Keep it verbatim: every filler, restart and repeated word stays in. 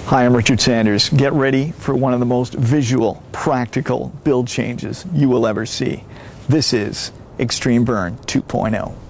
Hi, I'm Richard Sanders. Get ready for one of the most visual, practical build changes you will ever see. This is Extreme Burn two point oh.